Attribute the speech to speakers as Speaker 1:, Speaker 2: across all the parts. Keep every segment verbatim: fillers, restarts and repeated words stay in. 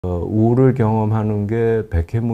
Speaker 1: 어, 우울을 경험하는 게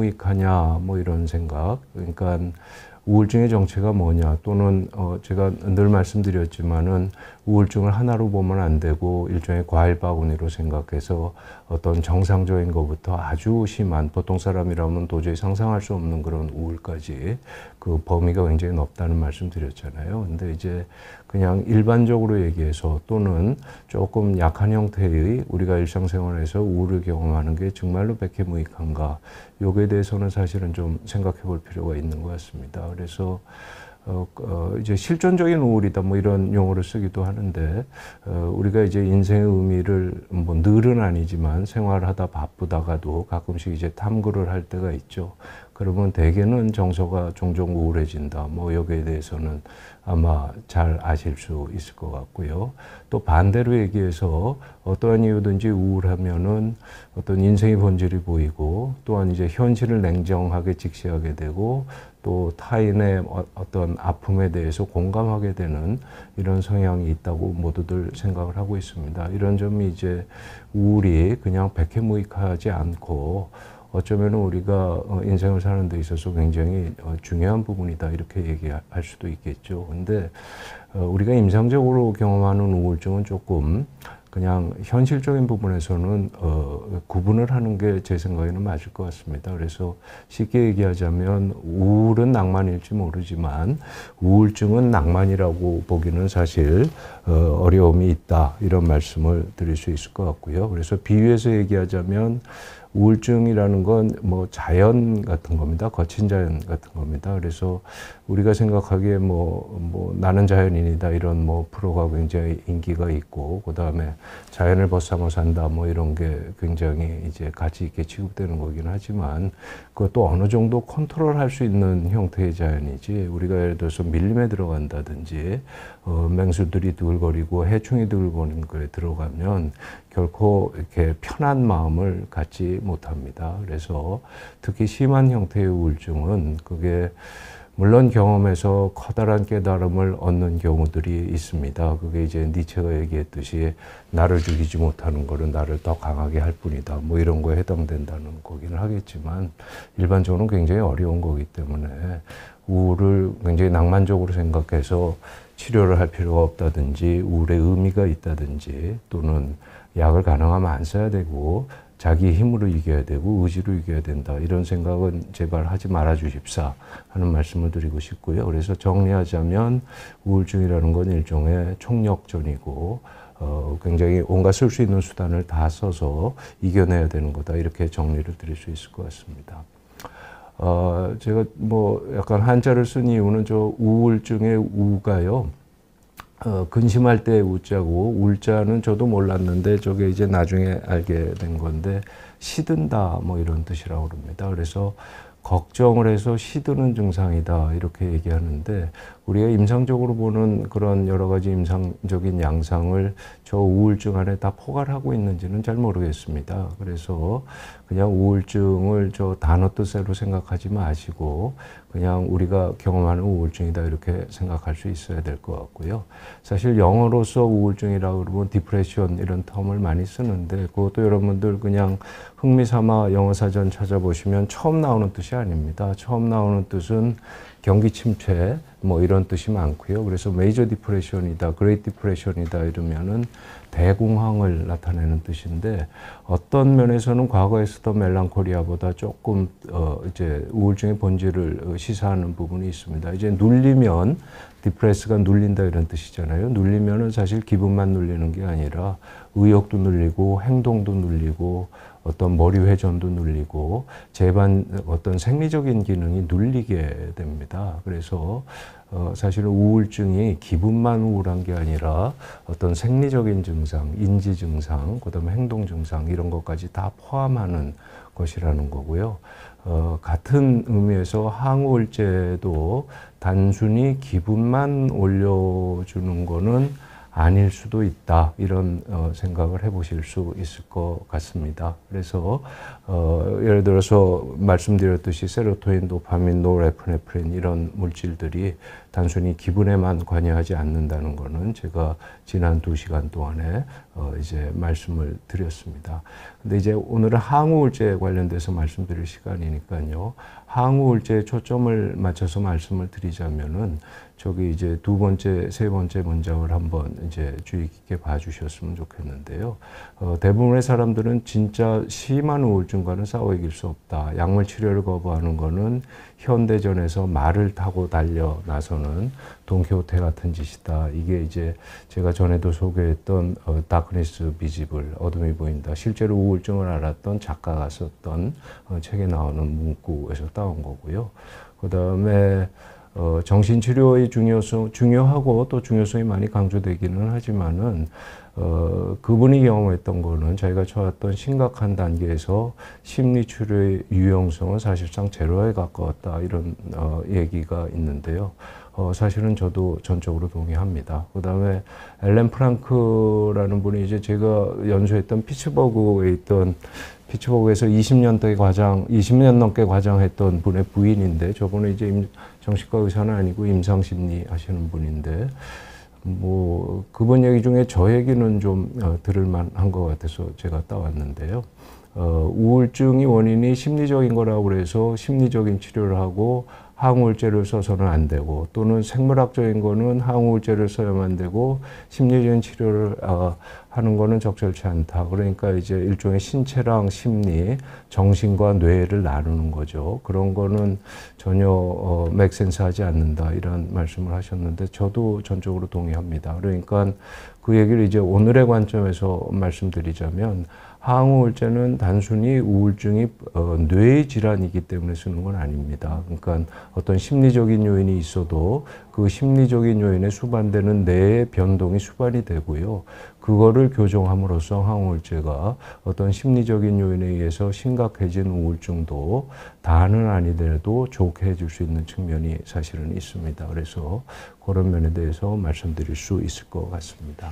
Speaker 1: 백해무익하냐 뭐 이런 생각. 그러니까 우울증의 정체가 뭐냐, 또는 어, 제가 늘 말씀드렸지만은 우울증을 하나로 보면 안 되고 일종의 과일 바구니로 생각해서 어떤 정상적인 것부터 아주 심한, 보통 사람이라면 도저히 상상할 수 없는 그런 우울까지 그 범위가 굉장히 넓다는 말씀 드렸잖아요. 근데 이제 그냥 일반적으로 얘기해서, 또는 조금 약한 형태의 우리가 일상생활에서 우울을 경험하는 게 정말로 백해무익한가, 요거에 대해서는 사실은 좀 생각해 볼 필요가 있는 것 같습니다. 그래서 어, 어, 이제 실존적인 우울이다 뭐 이런 용어를 쓰기도 하는데, 어, 우리가 이제 인생의 의미를 뭐 늘은 아니지만 생활하다 바쁘다가도 가끔씩 이제 탐구를 할 때가 있죠. 그러면 대개는 정서가 종종 우울해진다. 뭐 여기에 대해서는 아마 잘 아실 수 있을 것 같고요. 또 반대로 얘기해서 어떠한 이유든지 우울하면은 어떤 인생의 본질이 보이고, 또한 이제 현실을 냉정하게 직시하게 되고, 또 타인의 어떤 아픔에 대해서 공감하게 되는 이런 성향이 있다고 모두들 생각을 하고 있습니다. 이런 점이 이제 우울이 그냥 백해무익하지 않고 어쩌면 우리가 인생을 사는 데 있어서 굉장히 중요한 부분이다, 이렇게 얘기할 수도 있겠죠. 근데 우리가 임상적으로 경험하는 우울증은 조금 그냥 현실적인 부분에서는 어, 구분을 하는 게 제 생각에는 맞을 것 같습니다. 그래서 쉽게 얘기하자면 우울은 낭만일지 모르지만 우울증은 낭만이라고 보기는 사실 어, 어려움이 있다, 이런 말씀을 드릴 수 있을 것 같고요. 그래서 비유해서 얘기하자면 우울증이라는 건 뭐 자연 같은 겁니다. 거친 자연 같은 겁니다. 그래서 우리가 생각하기에 뭐, 뭐 나는 자연인이다, 이런 뭐 프로가 굉장히 인기가 있고, 그 다음에 자연을 벗삼아 산다 뭐 이런 게 굉장히 이제 가치 있게 취급되는 거긴 하지만, 그것도 어느 정도 컨트롤할 수 있는 형태의 자연이지, 우리가 예를 들어서 밀림에 들어간다든지 어, 맹수들이 두글거리고 해충이 두글거리는 거에 들어가면 결코 이렇게 편한 마음을 갖지 못합니다. 그래서 특히 심한 형태의 우울증은 그게 물론 경험에서 커다란 깨달음을 얻는 경우들이 있습니다. 그게 이제 니체가 얘기했듯이 나를 죽이지 못하는 거는 나를 더 강하게 할 뿐이다, 뭐 이런 거에 해당된다는 거기는 하겠지만, 일반적으로 굉장히 어려운 거기 때문에 우울을 굉장히 낭만적으로 생각해서 치료를 할 필요가 없다든지, 우울의 의미가 있다든지, 또는 약을 가능하면 안 써야 되고 자기 힘으로 이겨야 되고 의지로 이겨야 된다, 이런 생각은 제발 하지 말아 주십사 하는 말씀을 드리고 싶고요. 그래서 정리하자면 우울증이라는 건 일종의 총력전이고 어, 굉장히 온갖 쓸 수 있는 수단을 다 써서 이겨내야 되는 거다, 이렇게 정리를 드릴 수 있을 것 같습니다. 어, 제가 뭐 약간 한자를 쓴 이유는 저 우울증의 우가요, 어, 근심할 때 우자고, 울자는 저도 몰랐는데 저게 이제 나중에 알게 된 건데 시든다 뭐 이런 뜻이라고 그럽니다. 그래서 걱정을 해서 시드는 증상이다, 이렇게 얘기하는데, 우리가 임상적으로 보는 그런 여러 가지 임상적인 양상을 저 우울증 안에 다 포괄하고 있는지는 잘 모르겠습니다. 그래서 그냥 우울증을 저 단어 뜻으로 생각하지 마시고 그냥 우리가 경험하는 우울증이다, 이렇게 생각할 수 있어야 될 것 같고요. 사실 영어로서 우울증이라고 그러면 디프레션 이런 텀을 많이 쓰는데, 그것도 여러분들 그냥 흥미삼아 영어 사전 찾아보시면 처음 나오는 뜻이 아닙니다. 처음 나오는 뜻은 경기 침체 뭐 이런 뜻이 많고요. 그래서 메이저 디프레션이다, 그레이트 디프레션이다 이러면은 대공황을 나타내는 뜻인데, 어떤 면에서는 과거에 쓰던 멜랑콜리아보다 조금 어 이제 우울증의 본질을 시사하는 부분이 있습니다. 이제 눌리면, 디프레스가 눌린다 이런 뜻이잖아요. 눌리면은 사실 기분만 눌리는 게 아니라 의욕도 눌리고 행동도 눌리고 어떤 머리 회전도 눌리고 재반 어떤 생리적인 기능이 눌리게 됩니다. 그래서 어 사실은 우울증이 기분만 우울한 게 아니라 어떤 생리적인 증상, 인지 증상, 그다음에 행동 증상, 이런 것까지 다 포함하는 것이라는 거고요. 어, 같은 의미에서 항우울제도 단순히 기분만 올려주는 거는 아닐 수도 있다. 이런 어, 생각을 해보실 수 있을 것 같습니다. 그래서 어, 예를 들어서 말씀드렸듯이 세로토닌, 도파민, 노르에프네프린 이런 물질들이 단순히 기분에만 관여하지 않는다는 것은 제가 지난 두 시간 동안에 어, 이제 말씀을 드렸습니다. 근데 이제 오늘은 항우울제에 관련돼서 말씀드릴 시간이니까요. 항우울제에 초점을 맞춰서 말씀을 드리자면은 저기 이제 두 번째, 세 번째 문장을 한번 이제 주의 깊게 봐주셨으면 좋겠는데요. 어, 대부분의 사람들은 진짜 심한 우울증과는 싸워 이길 수 없다. 약물 치료를 거부하는 거는 현대전에서 말을 타고 달려 나서는 돈키호테 같은 짓이다. 이게 이제 제가 전에도 소개했던 어, 다크니스 비지블, 어둠이 보인다. 실제로 우울증을 앓았던 작가가 썼던 어, 책에 나오는 문구에서 따온 거고요. 그 다음에 어, 정신치료의 중요성, 중요하고 또 중요성이 많이 강조되기는 하지만은, 어, 그분이 경험했던 거는 자기가 처했던 심각한 단계에서 심리치료의 유용성은 사실상 제로에 가까웠다. 이런, 어, 얘기가 있는데요. 어, 사실은 저도 전적으로 동의합니다. 그 다음에 앨런 프랑크라는 분이 이제 제가 연수했던 피츠버그에 있던 피츠버그에서 이십 년대 과장, 이십 년 넘게 과장했던 분의 부인인데 저분은 이제 임, 정신과 의사는 아니고 임상심리 하시는 분인데 뭐 그분 얘기 중에 저 얘기는 좀 어, 들을 만한 것 같아서 제가 따왔는데요. 어, 우울증이 원인이 심리적인 거라고 그래서 심리적인 치료를 하고 항우울제를 써서는 안 되고 또는 생물학적인 거는 항우울제를 써야만 되고 심리적인 치료를 어, 하는 거는 적절치 않다. 그러니까 이제 일종의 신체랑 심리, 정신과 뇌를 나누는 거죠. 그런 거는 전혀 어, 맥센스하지 않는다. 이런 말씀을 하셨는데 저도 전적으로 동의합니다. 그러니까 그 얘기를 이제 오늘의 관점에서 말씀드리자면 항우울제는 단순히 우울증이 어, 뇌의 질환이기 때문에 쓰는 건 아닙니다. 그러니까 어떤 심리적인 요인이 있어도 그 심리적인 요인에 수반되는 뇌의 변동이 수반이 되고요. 그거를 교정함으로써 항우울제가 어떤 심리적인 요인에 의해서 심각해진 우울증도 다는 아니더라도 좋게 해줄 수 있는 측면이 사실은 있습니다. 그래서 그런 면에 대해서 말씀드릴 수 있을 것 같습니다.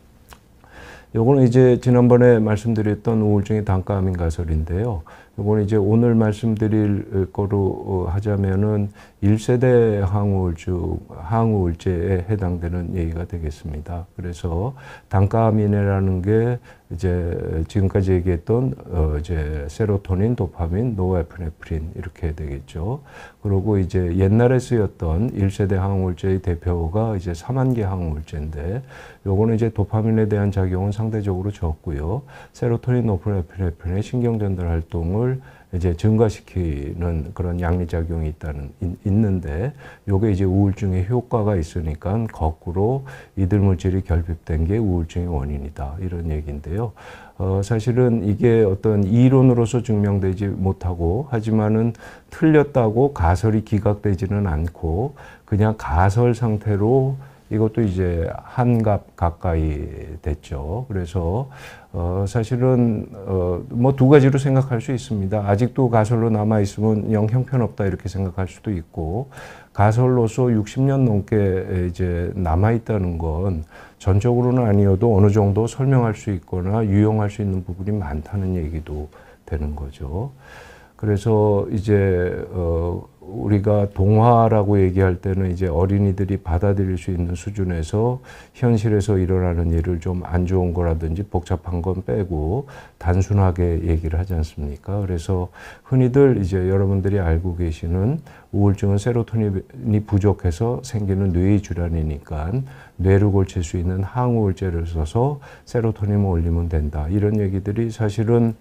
Speaker 1: 요거는 이제 지난번에 말씀드렸던 우울증의 단가암인 가설인데요. 요거는 이제 오늘 말씀드릴 거로 하자면은 일 세대 항우울증, 항우울제에 해당되는 얘기가 되겠습니다. 그래서 단가암인이라는 게 이제 지금까지 얘기했던 어 이제 세로토닌, 도파민, 노르에프네프린 이렇게 되겠죠. 그리고 이제 옛날에 쓰였던 일 세대 항우울제의 대표가 이제 삼환기 항우울제인데 요거는 이제 도파민에 대한 작용은 상대적으로 적고요. 세로토닌, 노르에프네프린의 신경전달 활동을 이제 증가시키는 그런 양리작용이 있다는, 있는데, 요게 이제 우울증에 효과가 있으니까 거꾸로 이들 물질이 결핍된 게 우울증의 원인이다. 이런 얘기인데요. 어, 사실은 이게 어떤 이론으로서 증명되지 못하고, 하지만은 틀렸다고 가설이 기각되지는 않고, 그냥 가설 상태로 이것도 이제 한갑 가까이 됐죠. 그래서 어 사실은 어뭐 두 가지로 생각할 수 있습니다. 아직도 가설로 남아 있으면 영 형편없다 이렇게 생각할 수도 있고 가설로서 육십 년 넘게 이제 남아 있다는 건 전적으로는 아니어도 어느 정도 설명할 수 있거나 유용할 수 있는 부분이 많다는 얘기도 되는 거죠. 그래서 이제 어 우리가 동화라고 얘기할 때는 이제 어린이들이 받아들일 수 있는 수준에서 현실에서 일어나는 일을 좀 안 좋은 거라든지 복잡한 건 빼고 단순하게 얘기를 하지 않습니까? 그래서 흔히들 이제 여러분들이 알고 계시는 우울증은 세로토닌이 부족해서 생기는 뇌의 질환이니까 뇌를 고칠 수 있는 항우울제를 써서 세로토닌을 올리면 된다. 이런 얘기들이 사실은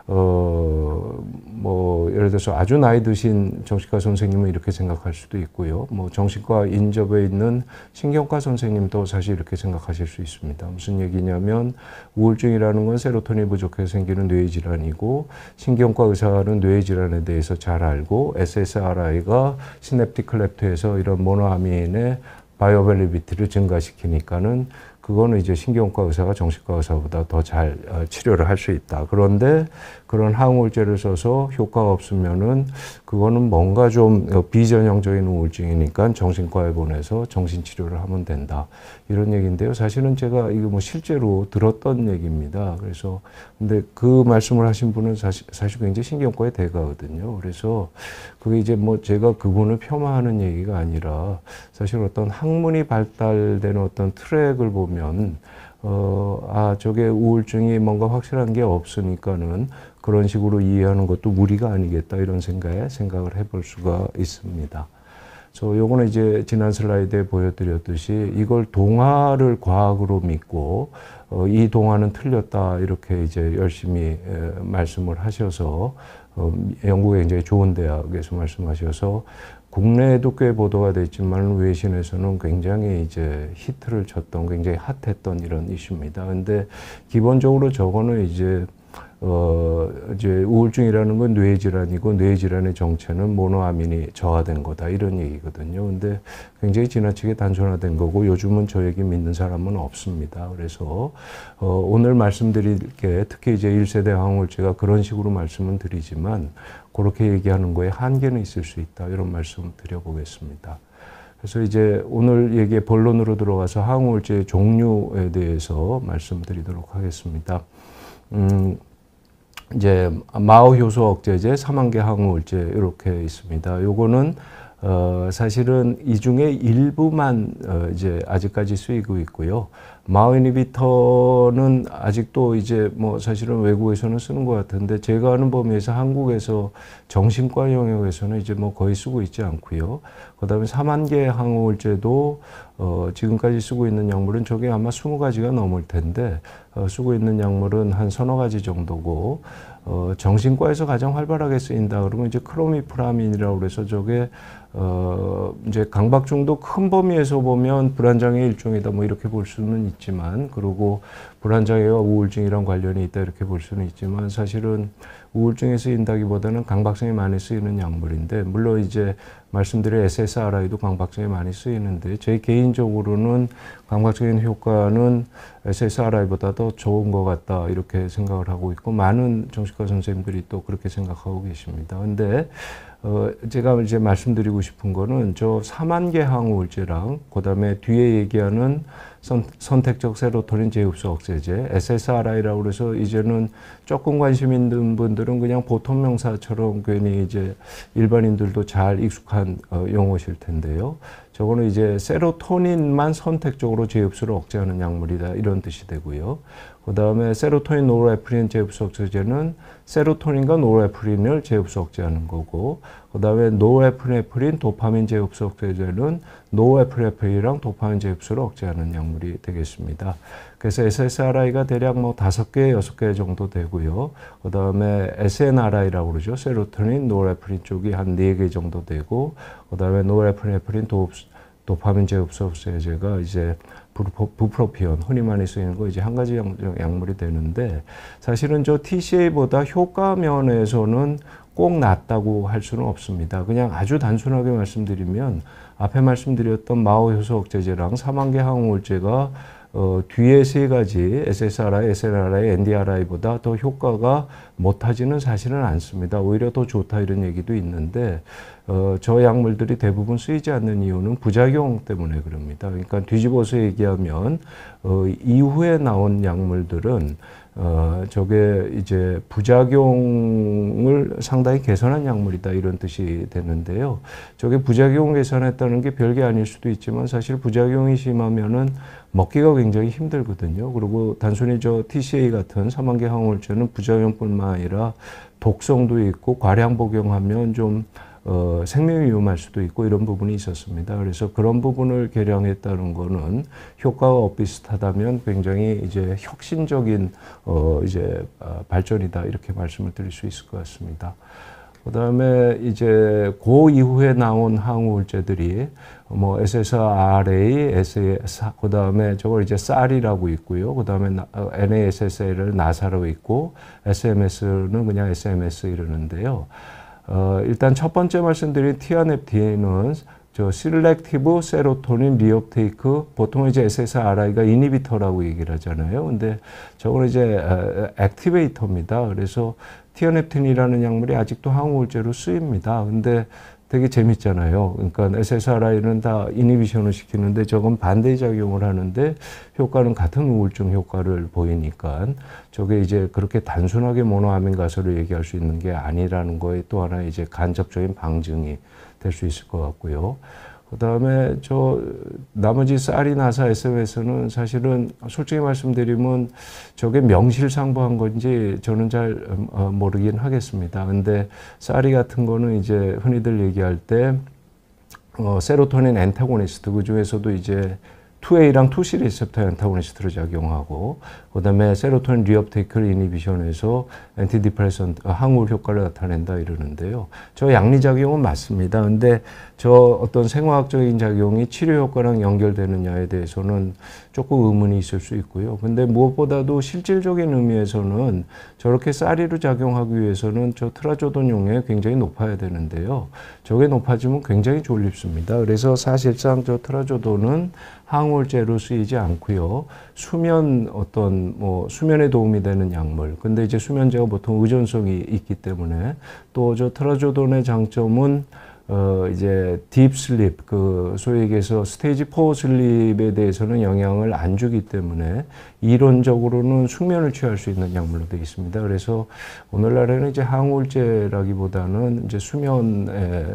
Speaker 1: 어, 뭐, 예를 들어서 아주 나이 드신 정신과 선생님은 이렇게 생각할 수도 있고요. 뭐, 정신과 인접해 있는 신경과 선생님도 사실 이렇게 생각하실 수 있습니다. 무슨 얘기냐면, 우울증이라는 건 세로토닌이 부족해서 생기는 뇌의 질환이고, 신경과 의사는 뇌의 질환에 대해서 잘 알고, 에스에스알아이가 시냅틱 클랩트에서 이런 모노아민의 바이오벨리비티를 증가시키니까는 그거는 이제 신경과 의사가 정신과 의사보다 더 잘 치료를 할 수 있다. 그런데 그런 항우울제를 써서 효과가 없으면은 그거는 뭔가 좀 비전형적인 우울증이니까 정신과에 보내서 정신치료를 하면 된다. 이런 얘기인데요. 사실은 제가 이거 뭐 실제로 들었던 얘기입니다. 그래서 근데 그 말씀을 하신 분은 사실, 사실 굉장히 신경과의 대가거든요. 그래서 그게 이제 뭐 제가 그분을 폄하하는 얘기가 아니라 사실 어떤 학문이 발달되는 어떤 트랙을 보면 어, 아, 저게 우울증이 뭔가 확실한 게 없으니까는 그런 식으로 이해하는 것도 무리가 아니겠다 이런 생각에 생각을 해볼 수가 있습니다. 저 요거는 이제 지난 슬라이드에 보여드렸듯이 이걸 동화를 과학으로 믿고 어, 이 동화는 틀렸다 이렇게 이제 열심히 에, 말씀을 하셔서 어, 영국의 굉장히 좋은 대학에서 말씀하셔서 국내에도 꽤 보도가 됐지만 외신에서는 굉장히 이제 히트를 쳤던 굉장히 핫했던 이런 이슈입니다. 근데 기본적으로 저거는 이제 어, 이제 우울증이라는 건 뇌질환이고 뇌질환의 정체는 모노아민이 저하된 거다 이런 얘기거든요. 근데 굉장히 지나치게 단순화된 거고 요즘은 저 얘기 믿는 사람은 없습니다. 그래서 어, 오늘 말씀드릴 게 특히 이제 일 세대 항우울제가 그런 식으로 말씀은 드리지만 그렇게 얘기하는 거에 한계는 있을 수 있다 이런 말씀 드려보겠습니다. 그래서 이제 오늘 얘기의 본론으로 들어가서 항우울제의 종류에 대해서 말씀드리도록 하겠습니다. 음, 이제 마오 효소 억제제, 삼환계 항우울제 이렇게 있습니다. 요거는 어, 사실은 이 중에 일부만 어, 이제 아직까지 쓰이고 있고요. 마오 이니비터는 아직도 이제 뭐 사실은 외국에서는 쓰는 것 같은데 제가 아는 범위에서 한국에서 정신과 영역에서는 이제 뭐 거의 쓰고 있지 않고요. 그다음에 삼환계 항우울제도 어, 지금까지 쓰고 있는 약물은 저게 아마 스무 가지가 넘을 텐데 어, 쓰고 있는 약물은 한 서너 가지 정도고 어, 정신과에서 가장 활발하게 쓰인다 그러면 이제 크로미프라민이라고 그래서 저게 어, 이제 강박증도 큰 범위에서 보면 불안장애 일종이다 뭐 이렇게 볼 수는 있지만 그리고 불안장애와 우울증이랑 관련이 있다 이렇게 볼 수는 있지만 사실은 우울증에 쓰인다기보다는 강박증에 많이 쓰이는 약물인데 물론 이제 말씀드린 에스에스알아이도 강박증에 많이 쓰이는데 제 개인적으로는 강박적인 효과는 에스에스알아이보다 더 좋은 것 같다 이렇게 생각을 하고 있고 많은 정신과 선생님들이 또 그렇게 생각하고 계십니다. 근데 어, 제가 이제 말씀드리고 싶은 거는 저 삼환계 항우울제랑 그 다음에 뒤에 얘기하는 선, 선택적 세로토닌 재흡수 억제제, 에스에스알아이라고 그래서 이제는 조금 관심 있는 분들은 그냥 보통 명사처럼 괜히 이제 일반인들도 잘 익숙한 어, 용어실 텐데요. 저거는 이제 세로토닌만 선택적으로 재흡수를 억제하는 약물이다 이런 뜻이 되고요. 그 다음에 세로토닌 노르에프린 재흡수 억제제는 세로토닌과 노르에프린을 재흡수 억제하는 거고 그 다음에 노르에프네프린 도파민 재흡수 억제제는 노르에프네프린이랑 도파민 재흡수를 억제하는 약물이 되겠습니다. 그래서 에스에스알아이가 대략 뭐 다섯 개, 여섯 개 정도 되고요. 그 다음에 에스엔알아이라고 그러죠. 세로토닌, 노르에프린 쪽이 한 네 개 정도 되고 그 다음에 노르에프네프린 도, 도파민 재흡수 억제제가 이제 부프로피온, 흔히 많이 쓰이는 거 이제 한 가지 약물이 되는데 사실은 저 티씨에이보다 효과 면에서는 꼭 낫다고 할 수는 없습니다. 그냥 아주 단순하게 말씀드리면 앞에 말씀드렸던 마오 효소 억제제랑 삼환계 항우울제가 어, 뒤에 세 가지 에스에스알아이, 에스엔알아이, 엔디알아이보다 더 효과가 못하지는 사실은 않습니다. 오히려 더 좋다 이런 얘기도 있는데 어, 저 약물들이 대부분 쓰이지 않는 이유는 부작용 때문에 그럽니다. 그러니까 뒤집어서 얘기하면 어, 이후에 나온 약물들은 어, 저게 이제 부작용을 상당히 개선한 약물이다 이런 뜻이 되는데요. 저게 부작용 개선했다는 게 별게 아닐 수도 있지만 사실 부작용이 심하면은 먹기가 굉장히 힘들거든요. 그리고 단순히 저 티씨에이 같은 삼환계 항우울제는 부작용뿐만 아니라 독성도 있고 과량 복용하면 좀 어, 생명이 위험할 수도 있고 이런 부분이 있었습니다. 그래서 그런 부분을 개량했다는 거는 효과가 엇비슷하다면 굉장히 이제 혁신적인 어, 이제 어, 발전이다 이렇게 말씀을 드릴 수 있을 것 같습니다. 그 다음에 이제 그 이후에 나온 항우울제들이 뭐 에스에스알에이, 에스에스, 그 다음에 저걸 이제 쌀이라고 있고요. 그 다음에 엔에이에스에스에이를 나사로 있고 에스엠에스는 그냥 에스엠에스 이러는데요. 어, 일단 첫 번째 말씀드린 티아넵틴은 저 Selective Serotonin Reuptake, 보통 이제 에스에스아르아이가 이니비터라고 얘기를 하잖아요. 근데 저거는 이제 액티베이터입니다. 그래서 티어냅틴이라는 약물이 아직도 항우울제로 쓰입니다. 근데 되게 재밌잖아요. 그러니까 에스에스아르아이는 다 이니비션을 시키는데 저건 반대 작용을 하는데 효과는 같은 우울증 효과를 보이니까 저게 이제 그렇게 단순하게 모노아민 가설을 얘기할 수 있는 게 아니라는 거에 또 하나 이제 간접적인 방증이 될 수 있을 것 같고요. 그 다음에 저 나머지 사리나사 에스엠에스는 사실은 솔직히 말씀드리면 저게 명실상부한 건지 저는 잘 모르긴 하겠습니다. 근데 사리 같은 거는 이제 흔히들 얘기할 때 어, 세로토닌 엔타고니스트, 그 중에서도 이제 투 에이랑 투 씨 리셉터 엔타고니스트로 작용하고, 그 다음에 세로토닌 리업테이크를 이니비션해서 엔티디프레선트, 항우울 효과를 나타낸다 이러는데요. 저 양리작용은 맞습니다. 근데 저 어떤 생화학적인 작용이 치료 효과랑 연결되느냐에 대해서는 조금 의문이 있을 수 있고요. 근데 무엇보다도 실질적인 의미에서는 저렇게 사리로 작용하기 위해서는 저 트라조돈 용량이 굉장히 높아야 되는데요. 저게 높아지면 굉장히 졸립습니다. 그래서 사실상 저 트라조돈은 항우울제로 쓰이지 않고요. 수면 어떤 뭐 수면에 도움이 되는 약물. 근데 이제 수면제가 보통 의존성이 있기 때문에 또 저 트라조돈의 장점은 어 이제 딥 슬립, 그 소위 얘기해서 스테이지 사 슬립에 대해서는 영향을 안 주기 때문에 이론적으로는 숙면을 취할 수 있는 약물로 되어 있습니다. 그래서 오늘날에는 이제 항우울제라기보다는 이제 수면에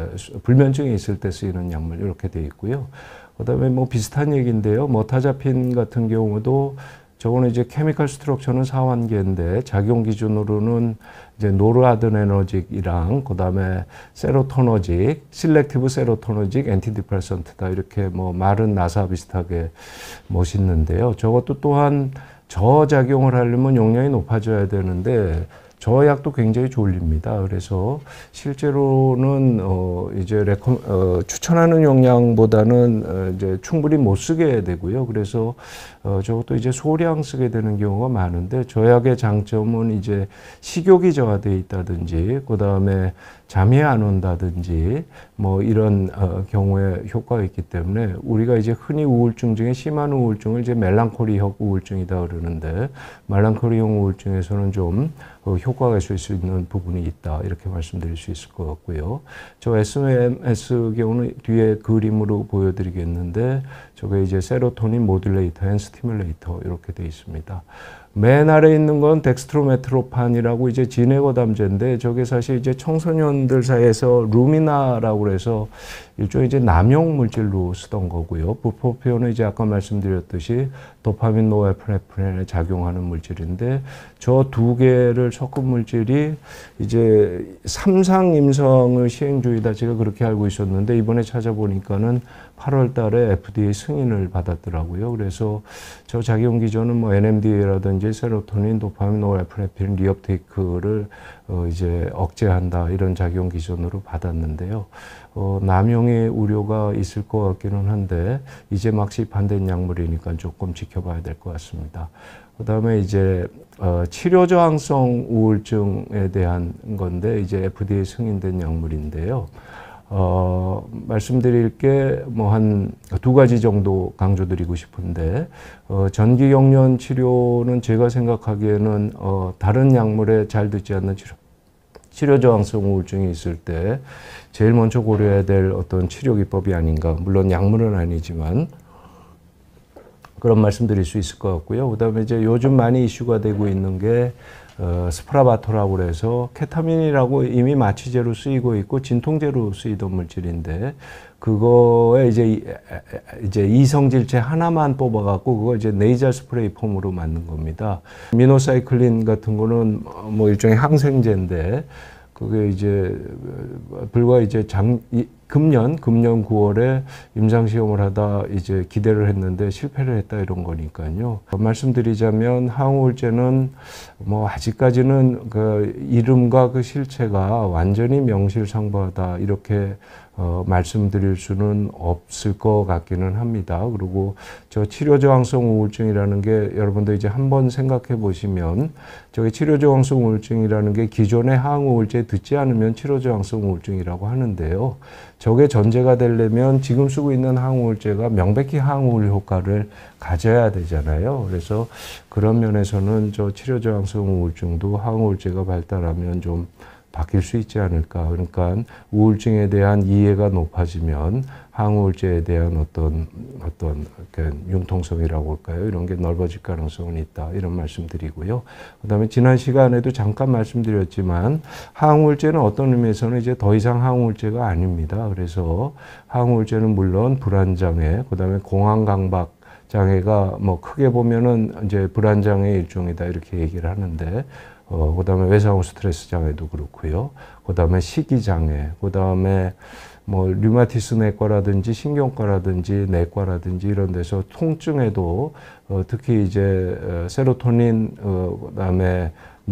Speaker 1: 불면증이 있을 때 쓰이는 약물 이렇게 되어 있고요. 그다음에 뭐 비슷한 얘기인데요. 머타자핀 같은 경우도 저거는 이제 케미컬 스트럭처는 사환계인데 작용 기준으로는 이제 노르아드레너직이랑 그다음에 세로토너직, 실렉티브 세로토너직, 엔티디프레선트다 이렇게 뭐 말은 나사 비슷하게 멋있는데요. 저것도 또한 저작용을 하려면 용량이 높아져야 되는데 저 약도 굉장히 졸립니다. 그래서 실제로는 어 이제 레코, 어 추천하는 용량보다는 어 이제 충분히 못 쓰게 되고요. 그래서 어 저것도 이제 소량 쓰게 되는 경우가 많은데 저 약의 장점은 이제 식욕이 저하되어 있다든지 그 다음에 잠이 안 온다든지 뭐 이런 어 경우에 효과가 있기 때문에 우리가 이제 흔히 우울증 중에 심한 우울증을 이제 멜랑콜리형 우울증이다 그러는데 멜랑콜리형 우울증에서는 좀 어 효과가 있을 수 있는 부분이 있다 이렇게 말씀드릴 수 있을 것 같고요. 저 에스엠에스 경우는 뒤에 그림으로 보여드리겠는데 저게 이제 세로토닌 모듈레이터 앤 스티뮬레이터 이렇게 되어 있습니다. 맨 아래에 있는 건 덱스트로메트로판이라고 이제 진해거담제인데 저게 사실 이제 청소년들 사이에서 루미나라고 해서 일종의 이제 남용 물질로 쓰던 거고요. 부포피온은 이제 아까 말씀드렸듯이 도파민 노에프네프린에 작용하는 물질인데 저 두 개를 섞은 물질이 이제 삼상 임상을 시행 중이다 제가 그렇게 알고 있었는데 이번에 찾아보니까는 팔월 달에 에프디에이 승인을 받았더라고요. 그래서 저 작용 기전은 뭐 엔엠디에이라든지 세로토닌, 도파민, 노에프네프린, 리업테이크를 어 이제 억제한다 이런 작용 기전으로 받았는데요. 어 남용의 우려가 있을 것 같기는 한데 이제 막 시판된 약물이니까 조금 지켜봐야 될 것 같습니다. 그 다음에 이제 어 치료 저항성 우울증에 대한 건데 이제 에프디에이 승인된 약물인데요. 어, 말씀드릴 게 뭐 한 두 가지 정도 강조드리고 싶은데, 어, 전기경련 치료는 제가 생각하기에는, 어, 다른 약물에 잘 듣지 않는 치료, 치료 저항성 우울증이 있을 때 제일 먼저 고려해야 될 어떤 치료 기법이 아닌가. 물론 약물은 아니지만, 그런 말씀 드릴 수 있을 것 같고요. 그 다음에 이제 요즘 많이 이슈가 되고 있는 게, 어, 스프라바토라고 해서 케타민이라고 이미 마취제로 쓰이고 있고 진통제로 쓰이던 물질인데 그거에 이제 이제 이성질체 하나만 뽑아갖고 그거 이제 네이저 스프레이 폼으로 만든 겁니다. 미노사이클린 같은 거는 뭐 일종의 항생제인데 그게 이제 불과 이제 장 금년 금년 구월에 임상 시험을 하다 이제 기대를 했는데 실패를 했다 이런 거니까요. 말씀드리자면 항우울제는 뭐 아직까지는 그 이름과 그 실체가 완전히 명실상부하다 이렇게 어, 말씀드릴 수는 없을 것 같기는 합니다. 그리고 저 치료저항성 우울증이라는 게 여러분들 이제 한번 생각해 보시면 저기 치료저항성 우울증이라는 게 기존의 항우울제 듣지 않으면 치료저항성 우울증이라고 하는데요. 저게 전제가 되려면 지금 쓰고 있는 항우울제가 명백히 항우울 효과를 가져야 되잖아요. 그래서 그런 면에서는 저 치료 저항성 우울증도 항우울제가 발달하면 좀 바뀔 수 있지 않을까. 그러니까 우울증에 대한 이해가 높아지면 항우울제에 대한 어떤 어떤 융통성이라고 할까요? 이런 게 넓어질 가능성은 있다. 이런 말씀드리고요. 그다음에 지난 시간에도 잠깐 말씀드렸지만 항우울제는 어떤 의미에서는 이제 더 이상 항우울제가 아닙니다. 그래서 항우울제는 물론 불안장애, 그다음에 공황강박 장애가 뭐 크게 보면은 이제 불안장애 일종이다 이렇게 얘기를 하는데. 어, 그 다음에 외상후 스트레스 장애도 그렇고요. 그 다음에 식이장애, 그 다음에 뭐 류마티스 내과라든지 신경과라든지 내과라든지 이런 데서 통증에도 어, 특히 이제 세로토닌, 어, 그 다음에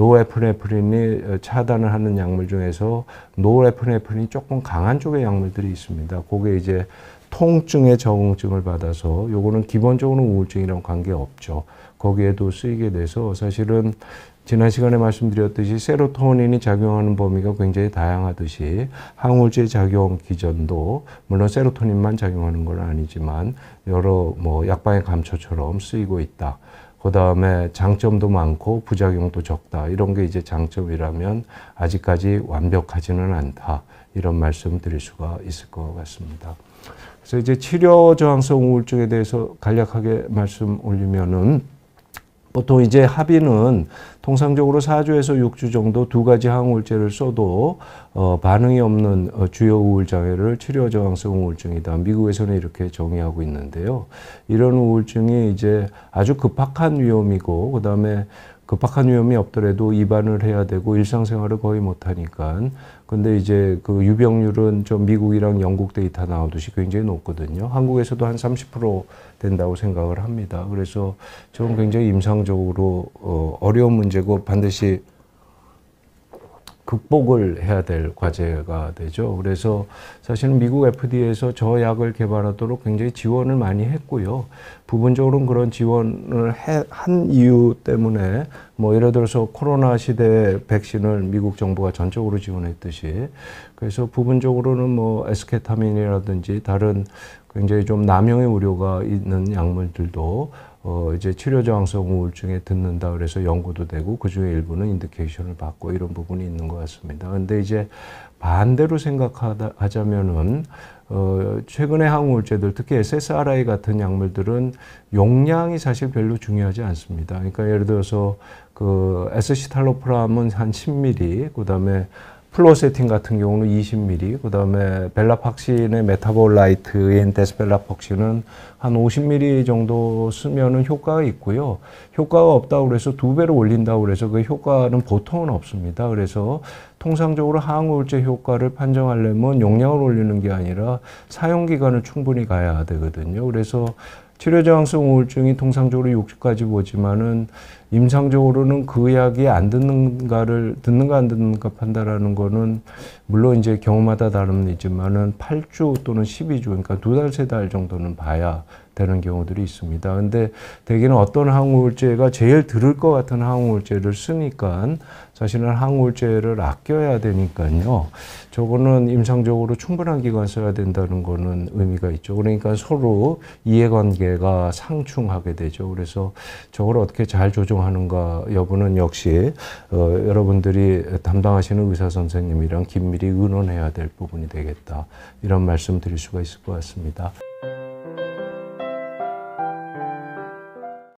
Speaker 1: 노에프네프린이 차단을 하는 약물 중에서 노에프네프린이 조금 강한 쪽의 약물들이 있습니다. 그게 이제 통증의 적응증을 받아서 요거는 기본적으로 우울증이랑 관계없죠. 거기에도 쓰이게 돼서 사실은 지난 시간에 말씀드렸듯이 세로토닌이 작용하는 범위가 굉장히 다양하듯이 항우울제 작용 기전도 물론 세로토닌만 작용하는 건 아니지만 여러 뭐 약방의 감초처럼 쓰이고 있다. 그 다음에 장점도 많고 부작용도 적다. 이런 게 이제 장점이라면 아직까지 완벽하지는 않다. 이런 말씀 드릴 수가 있을 것 같습니다. 그래서 이제 치료 저항성 우울증에 대해서 간략하게 말씀 올리면은 보통 이제 합의는 통상적으로 사 주에서 육 주 정도 두 가지 항우울제를 써도 어, 반응이 없는 어, 주요 우울 장애를 치료 저항성 우울증이다. 미국에서는 이렇게 정의하고 있는데요. 이런 우울증이 이제 아주 급박한 위험이고 그다음에 급박한 위험이 없더라도 입원을 해야 되고 일상생활을 거의 못하니까. 근데 이제 그 유병률은 좀 미국이랑 영국 데이터 나오듯이 굉장히 높거든요. 한국에서도 한 삼십 퍼센트 된다고 생각을 합니다. 그래서 저는 굉장히 임상적으로 어, 어려운 문제고 반드시 극복을 해야 될 과제가 되죠. 그래서 사실은 미국 에프디에이에서 저 약을 개발하도록 굉장히 지원을 많이 했고요. 부분적으로는 그런 지원을 해, 한 이유 때문에 뭐 예를 들어서 코로나 시대 백신을 미국 정부가 전적으로 지원했듯이 그래서 부분적으로는 뭐 에스케타민이라든지 다른 굉장히 좀 남용의 우려가 있는 약물들도 어, 이제 치료 저항성 우울증에 듣는다 그래서 연구도 되고 그 중에 일부는 인디케이션을 받고 이런 부분이 있는 것 같습니다. 근데 이제 반대로 생각하자면은 어, 최근의 항우울제들 특히 에스에스아르아이 같은 약물들은 용량이 사실 별로 중요하지 않습니다. 그러니까 예를 들어서 그 에스시탈로프람은 한 십 밀리리터, 그 다음에 플로세틴 같은 경우는 이십 밀리리터, 그 다음에 벨라팍신의 메타볼라이트인 데스벨라폭신은 한 오십 밀리리터 정도 쓰면은 효과가 있고요. 효과가 없다고 그래서 두 배로 올린다고 그래서 그 효과는 보통은 없습니다. 그래서 통상적으로 항우울제 효과를 판정하려면 용량을 올리는 게 아니라 사용기간을 충분히 가야 되거든요. 그래서 치료 저항성 우울증이 통상적으로 육 주까지 보지만은 임상적으로는 그 약이 안 듣는가를 듣는가 안 듣는가 판단하는 거는 물론 이제 경우마다 다름이지만은 팔 주 또는 십이 주 그러니까 두 달 세 달 정도는 봐야 되는 경우들이 있습니다. 근데 대개는 어떤 항우울제가 제일 들을 것 같은 항우울제를 쓰니까 사실은 항우울제를 아껴야 되니까요. 저거는 임상적으로 충분한 기간 써야 된다는 거는 의미가 있죠. 그러니까 서로 이해관계가 상충하게 되죠. 그래서 저걸 어떻게 잘 조정하는가 여부는 역시 어, 여러분들이 담당하시는 의사 선생님이랑 긴밀히 의논해야 될 부분이 되겠다. 이런 말씀 드릴 수가 있을 것 같습니다.